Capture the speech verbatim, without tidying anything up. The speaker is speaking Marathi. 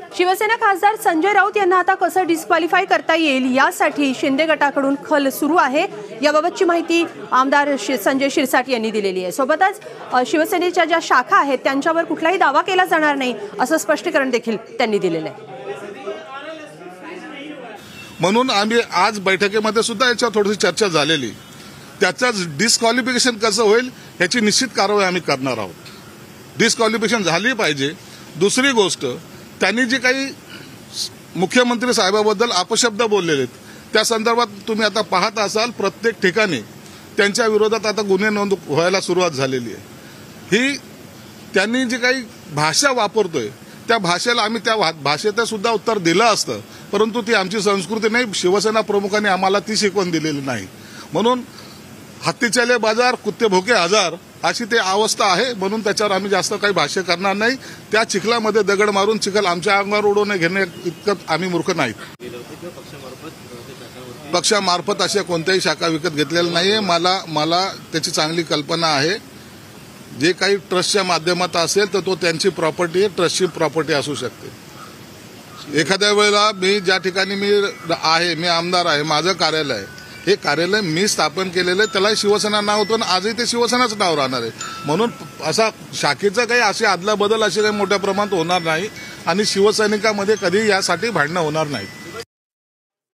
शिवसेना खासदार संजय राऊत यांना आता कसं डिस्क्वालिफाय करता येईल यासाठी शिंदे गटाकडून खल सुरू आहे। याबाबतची माहिती आमदार संजय शिरसाट यांनी दिलेली आहे। सोबतच शिवसेनेच्या ज्या शाखा आहेत त्यांच्यावर कुठलाही दावा केला जाणार नाही असं स्पष्टीकरण देखील त्यांनी दिलेलं आहे। म्हणून आम्ही आज बैठकीमध्ये सुद्धा याच्यावर थोडीशी चर्चा झालेली, त्याचाच डिस्क्वालिफिकेशन कसं होईल याची निश्चित कारवाई आम्ही करणार आहोत। डिस्क्वालिफिकेशन झाली पाहिजे। दुसरी गोष्ट, त्यांनी जे काही मुख्यमंत्री साहेबाबद्दल अपशब्द बोललेले त्या संदर्भात तुम्ही आता पाहत असाल प्रत्येक ठिकाणी त्यांच्या विरोधात आता गुन्हे नोंद व्हायला सुरुवात झालेली आहे। ही त्यांनी जी काही भाषा वापरतोय त्या भाषेला आम्ही त्या भाषेत सुद्धा उत्तर दिलं असतं, परंतु ती आमची संस्कृती नाही। शिवसेना प्रमुखांनी आम्हाला ती शिकवण दिलेली नाही। म्हणून हत्ती चले बाजार कुत्ते भोके हजार अशी ते अवस्था आहे। म्हणून त्याच्यावर आम्ही जास्त काही भाष्य करणार नाही। त्या चिखलामध्ये दगड मारून चिखल आमच्या अंगावर उडवणे घेणे इतकं आम्ही मूर्ख नाहीत। पक्षामार्फत अशा कोणत्याही शाखा विकत घेतलेल्या नाहीये। मला मला त्याची चांगली कल्पना आहे। जे काही ट्रस्टच्या माध्यमात असेल तर तो त्यांची प्रॉपर्टी आहे, ट्रस्टची प्रॉपर्टी असू शकते। एखाद्या वेळेला मी ज्या ठिकाणी मी आहे, मी आमदार आहे, माझं कार्यालय आहे, हे कार्यालय मी स्थापन केलेलं आहे, त्याला शिवसेना नाव होतं आणि आजही ते शिवसेनाच नाव राहणार आहे। म्हणून असा शाखेचं काही अशी आदला बदल अशी काही मोठ्या प्रमाणात होणार नाही आणि शिवसैनिकांमध्ये कधी यासाठी भांडणं होणार नाही।